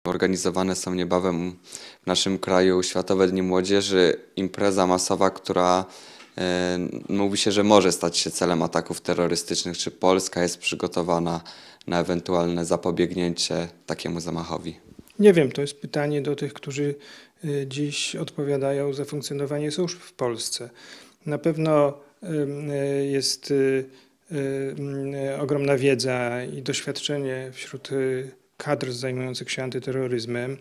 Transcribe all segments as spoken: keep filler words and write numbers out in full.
Organizowane są niebawem w naszym kraju Światowe Dni Młodzieży, impreza masowa, która e, mówi się, że może stać się celem ataków terrorystycznych. Czy Polska jest przygotowana na ewentualne zapobiegnięcie takiemu zamachowi? Nie wiem, to jest pytanie do tych, którzy dziś odpowiadają za funkcjonowanie służb w Polsce. Na pewno jest ogromna wiedza i doświadczenie wśród kadr zajmujących się antyterroryzmem.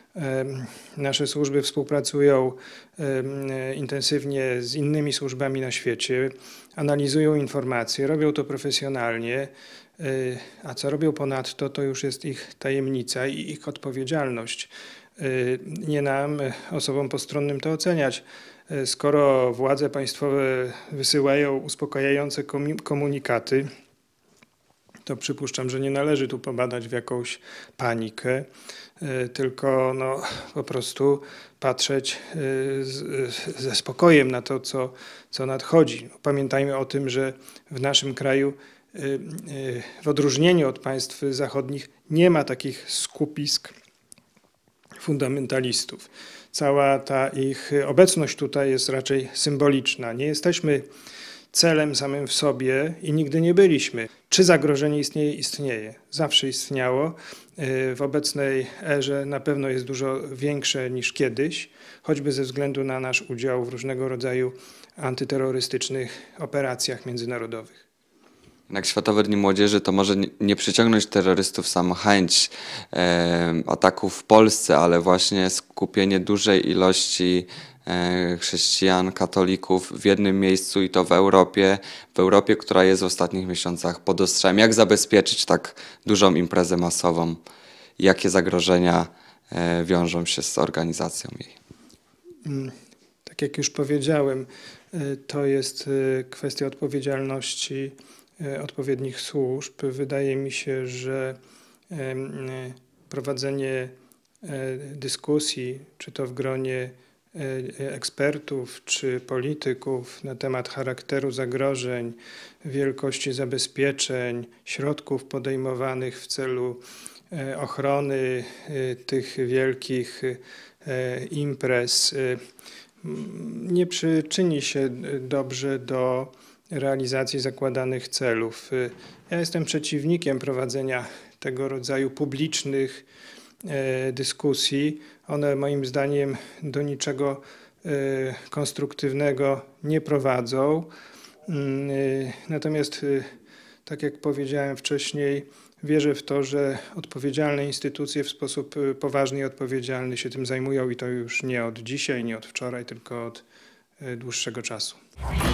Nasze służby współpracują intensywnie z innymi służbami na świecie, analizują informacje, robią to profesjonalnie, a co robią ponadto, to już jest ich tajemnica i ich odpowiedzialność. Nie nam, osobom postronnym, to oceniać. Skoro władze państwowe wysyłają uspokajające komunikaty, to przypuszczam, że nie należy tu pobadać w jakąś panikę, tylko no, po prostu patrzeć z, ze spokojem na to, co, co nadchodzi. Pamiętajmy o tym, że w naszym kraju w odróżnieniu od państw zachodnich nie ma takich skupisk fundamentalistów. Cała ta ich obecność tutaj jest raczej symboliczna. Nie jesteśmy celem samym w sobie i nigdy nie byliśmy. Czy zagrożenie istnieje? Istnieje. Zawsze istniało. W obecnej erze na pewno jest dużo większe niż kiedyś, choćby ze względu na nasz udział w różnego rodzaju antyterrorystycznych operacjach międzynarodowych. Jak Światowe Dni Młodzieży to może nie przyciągnąć terrorystów sama chęć e, ataków w Polsce, ale właśnie skupienie dużej ilości e, chrześcijan, katolików w jednym miejscu i to w Europie, w Europie, która jest w ostatnich miesiącach pod ostrzałem. Jak zabezpieczyć tak dużą imprezę masową? Jakie zagrożenia e, wiążą się z organizacją jej? Tak jak już powiedziałem, to jest kwestia odpowiedzialności odpowiednich służb. Wydaje mi się, że prowadzenie dyskusji, czy to w gronie ekspertów, czy polityków na temat charakteru zagrożeń, wielkości zabezpieczeń, środków podejmowanych w celu ochrony tych wielkich imprez nie przyczyni się dobrze do realizacji zakładanych celów. Ja jestem przeciwnikiem prowadzenia tego rodzaju publicznych dyskusji. One moim zdaniem do niczego konstruktywnego nie prowadzą. Natomiast, tak jak powiedziałem wcześniej, wierzę w to, że odpowiedzialne instytucje w sposób poważny i odpowiedzialny się tym zajmują i to już nie od dzisiaj, nie od wczoraj, tylko od dłuższego czasu.